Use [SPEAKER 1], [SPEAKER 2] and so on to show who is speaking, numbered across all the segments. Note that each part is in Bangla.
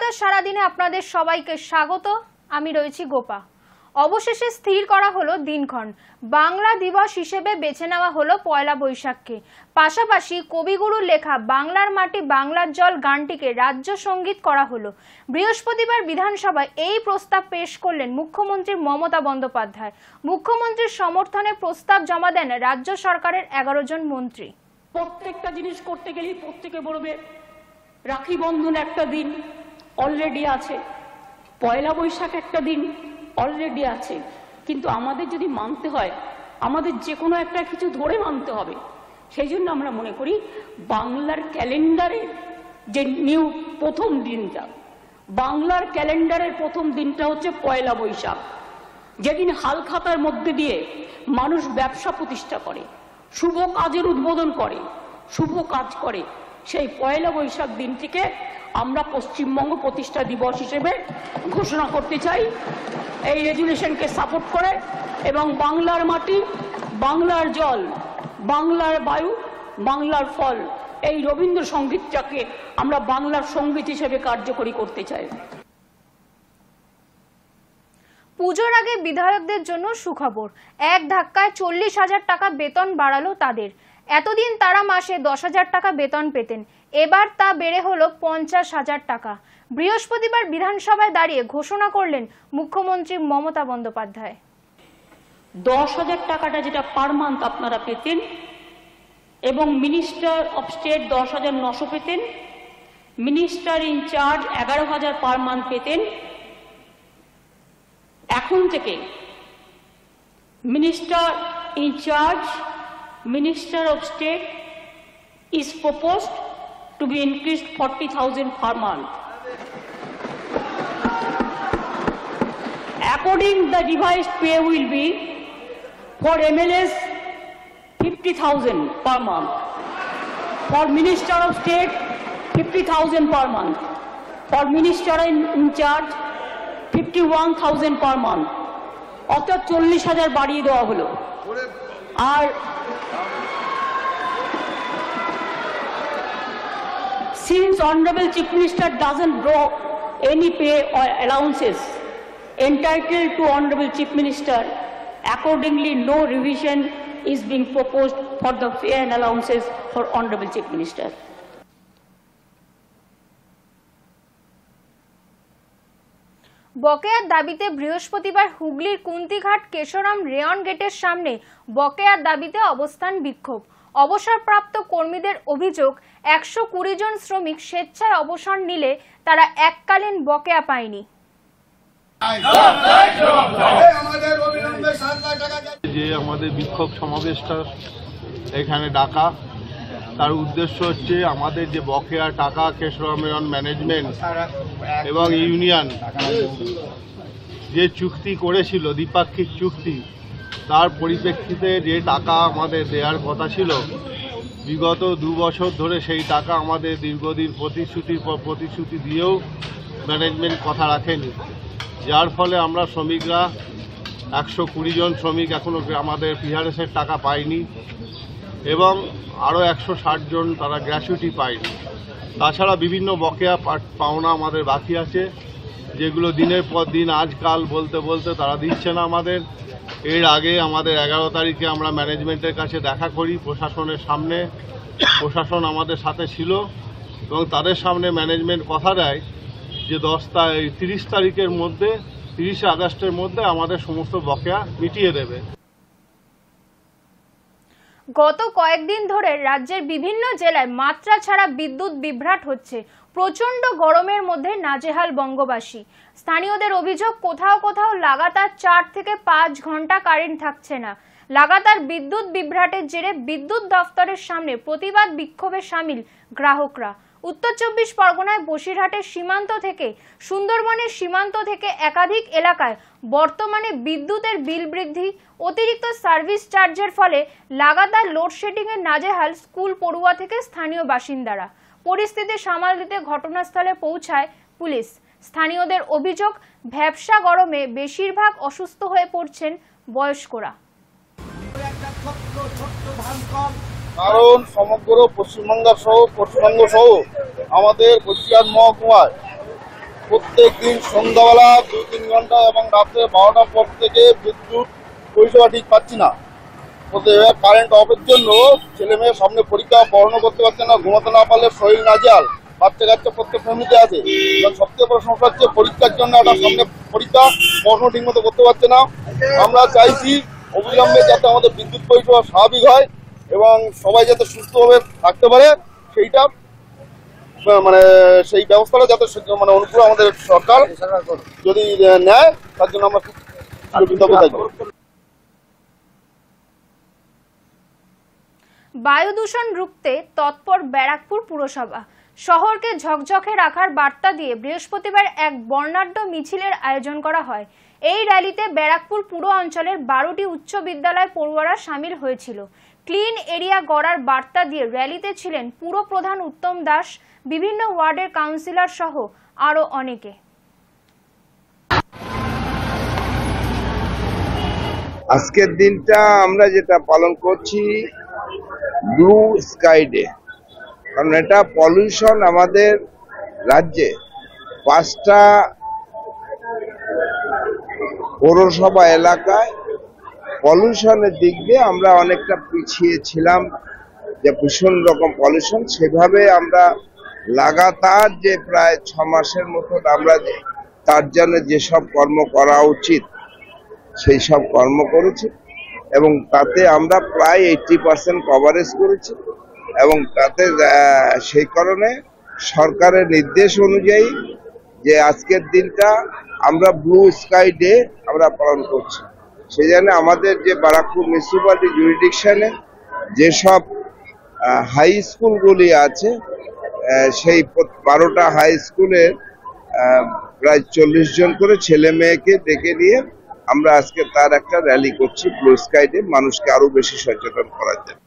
[SPEAKER 1] কলকাতা সারাদিনে আপনাদের সবাইকে স্বাগত। আমি রয়েছি গোপা। অবশেষে স্থির করা হলো দিনক্ষণ। বাংলা দিবস হিসেবে বেছে নেওয়া হলো পয়লা বৈশাখকে। পাশাপাশি কবিগুরুর লেখা বাংলার মাটি বাংলার জল গানটিকে রাজ্য সঙ্গীত করা হলো। বৃহস্পতিবার বিধানসভায় এই প্রস্তাব পেশ করলেন মুখ্যমন্ত্রী মমতা বন্দ্যোপাধ্যায়। মুখ্যমন্ত্রীর সমর্থনে প্রস্তাব জমা দেন রাজ্য সরকারের 11 জন মন্ত্রী।
[SPEAKER 2] প্রত্যেকটা জিনিস করতে গেলেই প্রত্যেকে বলবে রাখি বন্ধন একটা দিন অলরেডি আছে, পয়লা বৈশাখ একটা দিন অলরেডি আছে, কিন্তু আমাদের যদি মানতে হয় আমাদের যে কোনো একটা কিছু ধরে মানতে হবে। সেই জন্য আমরা মনে করি বাংলার ক্যালেন্ডারের যে নিউ প্রথম দিনটা, বাংলার ক্যালেন্ডারের প্রথম দিনটা হচ্ছে পয়লা বৈশাখ, যেদিন হালখাতার মধ্যে দিয়ে মানুষ ব্যবসা প্রতিষ্ঠা করে, শুভ কাজের উদ্বোধন করে, শুভ কাজ করে। সেই পয়লা বৈশাখ দিনটিকে আমরা পশ্চিমবঙ্গ প্রতিষ্ঠা দিবস হিসেবে ঘোষণা করতে চাই এই রেজুলেশনকে সাপোর্ট করে, এবং বাংলার মাটি বাংলার জল বাংলার বায়ু বাংলার ফল এই রবীন্দ্রসঙ্গীতটাকে আমরা বাংলার সঙ্গীত হিসেবে কার্যকরী করতে চাই।
[SPEAKER 1] পুজোর আগে বিধায়কদের জন্য সুখবর। এক ধাক্কায় 40,000 টাকা বেতন বাড়ালো তাদের। এতদিন তারা মাসে 10,000 টাকা বেতন পেতেন, এবার তা বেড়ে হলো 50,000 টাকা। বৃহস্পতিবার বিধানসভায় দাঁড়িয়ে ঘোষণা করলেন মুখ্যমন্ত্রী মমতা বন্দ্যোপাধ্যায়।
[SPEAKER 2] 10,000 টাকাটা যেটা পার মান্থ আপনারা পেতেন, এবং মিনিস্টার অফ স্টেট 10,900 পেতেন, মিনিস্টার ইনচার্জ 11,000 পার মান্থ পেতেন, এখন থেকে minister in charge, Minister of State is proposed to be increased 40,000 per month. According the revised pay will be for MLAs 50,000 per month, for Minister of State 50,000 per month, for Minister in charge 51,000 per month, অর্থাৎ 40,000 বাড়িয়ে দেওয়া হলো। আর since Honorable Chief Minister doesn't draw any pay or allowances entitled to Honorable Chief Minister, accordingly no revision is being proposed for the pay and allowances for Honorable Chief Minister.
[SPEAKER 1] বকেয়ার দাবিতে বৃহস্পতিবার হুগলির কুন্তিঘাট কেশরাম রেয়ন গেটের সামনে বকেয়ার দাবিতে অবস্থান বিক্ষোভ। অবসরপ্রাপ্ত কর্মীদের অভিযোগ 120 জন শ্রমিক স্বেচ্ছায় অবসর নিলে তারা এককালীন বকেয়া পায়নি।
[SPEAKER 3] যে আমাদের বিক্ষোভ সমাবেশটা এখানে ডাকা, তার উদ্দেশ্য হচ্ছে আমাদের যে বকেয়া টাকা কেশরাম রেয়ন ম্যানেজমেন্ট এবং ইউনিয়ন যে চুক্তি করেছিল, দ্বিপাক্ষিক চুক্তি, তার পরিপ্রেক্ষিতে যে টাকা আমাদের দেওয়ার কথা ছিল, বিগত 2 বছর ধরে সেই টাকা আমাদের দীর্ঘদিন প্রতিশ্রুতির পর প্রতিশ্রুতি দিয়েও ম্যানেজমেন্ট কথা রাখেনি, যার ফলে আমরা শ্রমিকরা 120 জন শ্রমিক এখনও আমাদের পিআরএসের টাকা পায়নি, এবং আরও 160 জন তারা গ্র্যাচুইটি পায়নি। তাছাড়া বিভিন্ন বকেয়া পাওনা আমাদের বাকি আছে, যেগুলো দিনের পর দিন আজকাল বলতে বলতে তারা দিচ্ছে না আমাদের। এর আগে আমাদের 11 তারিখে আমরা ম্যানেজমেন্টের কাছে দেখা করি প্রশাসনের সামনে, প্রশাসন আমাদের সাথে ছিল, এবং তাদের সামনে ম্যানেজমেন্ট কথা দেয় যে 30 তারিখের মধ্যে, 30 আগস্টের মধ্যে আমাদের সমস্ত বকেয়া মিটিয়ে দেবে।
[SPEAKER 1] গত কয়েকদিন ধরে রাজ্যের বিভিন্ন জেলায় মাত্রা ছাড়া বিদ্যুৎ বিভ্রাট হচ্ছে। প্রচণ্ড গরমের মধ্যে নাজেহাল বঙ্গবাসী। স্থানীয়দের অভিযোগ কোথাও কোথাও লাগাতার 4 থেকে 5 ঘন্টা কারেন্ট থাকছে না। লাগাতার বিদ্যুৎ বিভ্রাটের জেরে বিদ্যুৎ দফতরের সামনে প্রতিবাদ বিক্ষোভে সামিল গ্রাহকরা। উত্তর 24 পরগনায় বসিরহাটের সীমান্ত থেকে সুন্দরবনের সীমান্ত থেকে একাধিক এলাকায় বর্তমানে বিদ্যুতের বিল বৃদ্ধি, অতিরিক্ত সার্ভিস চার্জের ফলে লাগাতার লোডশেডিংয়ের নাজেহাল স্কুল পড়ুয়া থেকে স্থানীয় বাসিন্দারা। পরিস্থিতি সামাল দিতে ঘটনাস্থলে পৌঁছায় পুলিশ। স্থানীয়দের অভিযোগ, ভ্যাপসা গরমে বেশিরভাগ অসুস্থ হয়ে পড়ছেন বয়স্করা।
[SPEAKER 4] কারণ সমগ্র পশ্চিমবঙ্গ সহ আমাদের কোচবিহার মহকুমায় প্রত্যেক দিন সন্ধ্যাবেলা 2-3 ঘন্টা এবং রাত্রে 12টার পর থেকে বিদ্যুৎ পরিষেবা ঠিক পাচ্ছি না। কারেন্ট অফের জন্য ছেলে মেয়ের সামনে পরীক্ষা পড়ানো করতে পারছে না, ঘুমাতে না পারলে শরীর নাজেহাল। বাচ্চা কাচ্চা প্রত্যেক ফ্যামিলিতে আছে। এবং সবথেকে বড় সমস্যা হচ্ছে পরীক্ষার জন্য একটা সামনে পরীক্ষা পড়াশোনা ঠিক মতো করতে পারছে না। আমরা চাইছি অবিলম্বে যাতে আমাদের বিদ্যুৎ পরিষেবা স্বাভাবিক হয় এবং সবাই যাতে সুস্থভাবে থাকতে পারে, সেইটা মানে সেই ব্যবস্থাটা যাতে মানে অনুকূল আমাদের সরকার যদি নেয়, তার জন্য আমরা কৃতজ্ঞ থাকবো।
[SPEAKER 1] বায়ু দূষণ রুখতে তৎপর ব্যারাকপুর পুরসভা। শহরকে ঝকঝকে রাখার বার্তা দিয়ে বৃহস্পতিবার এক বর্ণাঢ্য মিছিলের আয়োজন করা হয়। এই র্যালিতে ব্যারাকপুর পুর অঞ্চলের 12টি উচ্চ বিদ্যালয় পড়ুয়ারা সামিল হয়েছিল। ক্লিন এরিয়া গড়ার বার্তা দিয়ে র্যালিতে ছিলেন পুর প্রধান উত্তম দাস, বিভিন্ন ওয়ার্ডের কাউন্সিলর সহ আরো অনেকে।
[SPEAKER 5] আজকের দিনটা আমরা যেটা পালন করছি ব্লু স্কাই ডে, কারণ এটা পলিউশন আমাদের রাজ্যে 5টা পৌরসভা এলাকায় পলিউশনের দিক দিয়ে আমরা অনেকটা পিছিয়ে ছিলাম, যে ভীষণ রকম পলিউশন। সেভাবে আমরা লাগাতার যে প্রায় 6 মাসের মতন আমরা তার জন্য যেসব কর্ম করা উচিত সেই সব কর্ম করেছি এবং তাতে আমরা প্রায় 80% কভারেজ করেছি এবং তাতে সেই কারণে সরকারের নির্দেশ অনুযায়ী যে আজকের দিনটা আমরা ব্লু স্কাই ডে আমরা পালন করছি। সেই জন্য আমাদের যে ব্যারাকপুর মিউনিসিপ্যালিটি জুরিডিকশনে যেসব হাই স্কুলগুলি আছে, সেই 12টা হাই স্কুলের প্রায় 40 জন করে ছেলে মেয়েকে ডেকে নিয়ে আমরা আজকে তার একটা র্যালি করছি ব্লু স্কাই ডে, মানুষকে আরো বেশি সচেতন করার জন্য।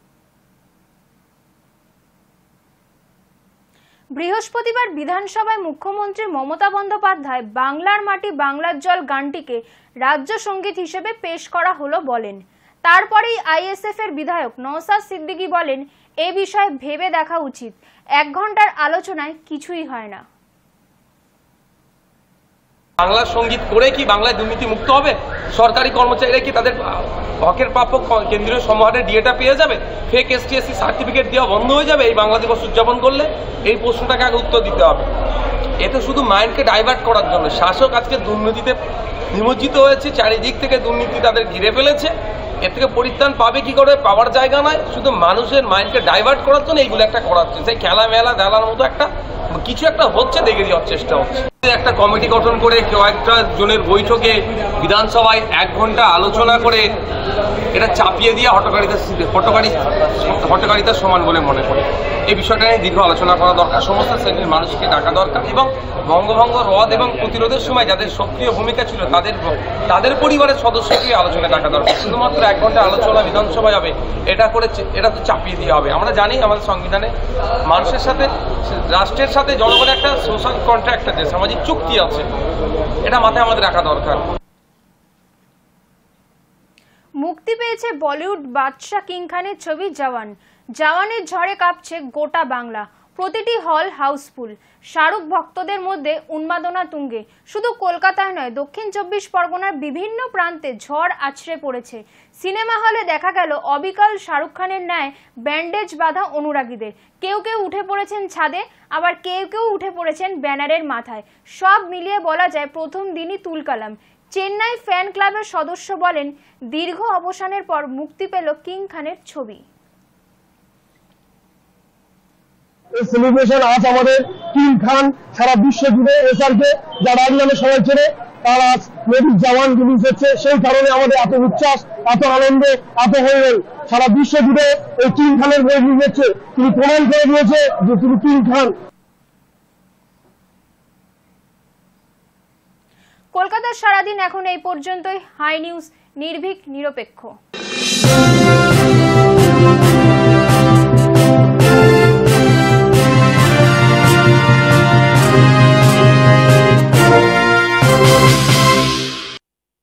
[SPEAKER 1] বৃহস্পতিবার বিধানসভায় মুখ্যমন্ত্রী মমতা বন্দ্যোপাধ্যায় বাংলার মাটি বাংলার জল গানটিকে রাজ্য সঙ্গীত হিসেবে পেশ করা হলো বলেন। তারপরেই আইএসএফ এর বিধায়ক নওশাদ সিদ্দিকী বলেন, এ বিষয়ে ভেবে দেখা উচিত, 1 ঘন্টার আলোচনায় কিছুই হয় না।
[SPEAKER 6] বাংলা সঙ্গীত করে কি বাংলায় দুর্নীতি মুক্ত হবে? সরকারি কর্মচারীরা কি তাদের হকের প্রাপ্য কেন্দ্রীয় সমাহারের ডিএটা পেয়ে যাবে? ফেক এসটিএসসি সার্টিফিকেট দেওয়া বন্ধ হয়ে যাবে এই বাংলা দিবস উদযাপন করলে? এই প্রশ্নটাকে আগে উত্তর দিতে হবে। এতে শুধু মাইন্ডকে ডাইভার্ট করার জন্য শাসক আজকে দুর্নীতিতে নিমজ্জিত হয়েছে, চারিদিক থেকে দুর্নীতি তাদের ঘিরে ফেলেছে। এর থেকে পরিত্রাণ পাবে কি করে? পাওয়ার জায়গা নয়, শুধু মানুষের মাইন্ডকে ডাইভার্ট করার জন্য এইগুলো একটা করা হচ্ছে। সেই খেলা মেলা দেলার মতো একটা কিছু একটা হচ্ছে, দেখে দেওয়ার চেষ্টা হচ্ছে। একটা কমিটি গঠন করে কয়েকটা জনের বৈঠকে বিধানসভায় 1 ঘন্টা আলোচনা করে এটা চাপিয়ে দিয়ে হটকারিতার সমান বলে মনে করি। এই বিষয়টা নিয়ে দীর্ঘ আলোচনা করা দরকার, সমস্ত শ্রেণীর মানুষকে ডাকা দরকার এবং বঙ্গভঙ্গ রদ এবং প্রতিরোধের সময় যাদের সক্রিয় ভূমিকা ছিল তাদের পরিবারের সদস্যকে আলোচনা ডাকা দরকার। শুধুমাত্র 1 ঘন্টা আলোচনা বিধানসভায় হবে এটা তো চাপিয়ে দিয়ে হবে। আমরা জানি আমাদের সংবিধানে মানুষের সাথে, রাষ্ট্রের সাথে জনগণের একটা সোশ্যাল কন্ট্রাক্ট আছে, সামাজিক চুক্তি আছে, এটা মাথায় আমাদের রাখা দরকার।
[SPEAKER 1] মুক্তি পেয়েছে বলিউড বাদশা কিং খানের ছবি জওয়ান। জওয়ানের ঝড়ে কাঁপছে গোটা বাংলা, প্রতিটি হল হাউসফুল। শাহরুখ ভক্তদের মধ্যে উন্মাদনা তুঙ্গে। শুধু কলকাতায় নয়, দক্ষিণ 24 পরগনার বিভিন্ন প্রান্তে ঝড় আছড়ে পড়েছে। সিনেমা হলে দেখা গেল অবিকল শাহরুখ খানের ন্যায় ব্যান্ডেজ বাঁধা অনুরাগীদের। কেউ কেউ উঠে পড়েছেন ছাদে, আবার কেউ কেউ উঠে পড়েছেন ব্যানারের মাথায়। সব মিলিয়ে বলা যায় প্রথম দিনই তুলকালাম। চেন্নাই ফ্যান ক্লাবের সদস্য বলেন, দীর্ঘ অবসানের পর মুক্তি পেল কিং খানের ছবি।
[SPEAKER 7] এই সেলিব্রেশন আজ আমাদের কিং খান সারা বিশ্ব জুড়ে এসআরকে যারা আগে সবাই চেনে, তারা আজ নদীর জওয়ান রিলিজ হচ্ছে। সেই কারণে আমাদের এত উচ্ছ্বাস, এত আনন্দ, এত হয়ে সারা বিশ্ব জুড়ে এই কিং খানের রিলিজ হচ্ছে। তিনি প্রমাণ করে দিয়েছে যে তিনি কিং খান।
[SPEAKER 1] কলকাতার সারাদিন এখন এই পর্যন্তই। হাই নিউজ, নির্ভীক, নিরপেক্ষ।